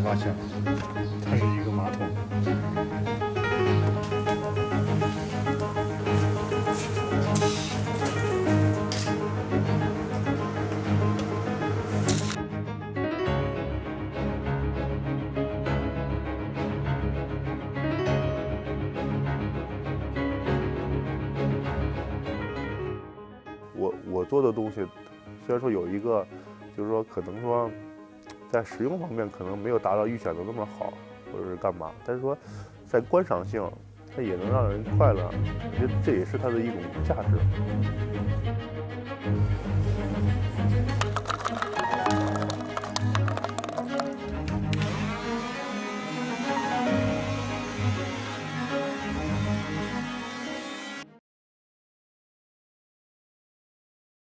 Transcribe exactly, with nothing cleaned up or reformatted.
发现它是一个马桶。 我我做的东西，虽然说有一个，就是说可能说，在使用方面可能没有达到预想的那么好，或者是干嘛，但是说，在观赏性，它也能让人快乐，我觉得这也是它的一种价值。